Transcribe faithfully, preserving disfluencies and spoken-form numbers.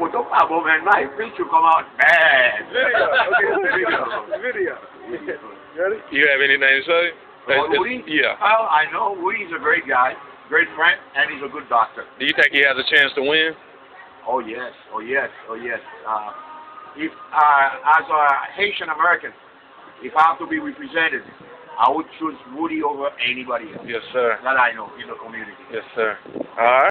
photo album and my picture come out bad. Video. Okay, video. Video. Ready? You have anything to say? Oh, Rudy? Yeah. Well, I know Rudy's a great guy, great friend, and he's a good doctor. Do you think he has a chance to win? Oh yes, oh yes, oh yes. Uh, if uh, as a Haitian American, if I have to be represented, I would choose Rudy over anybody else. Yes, sir. That I know in the community. Yes, sir. All right.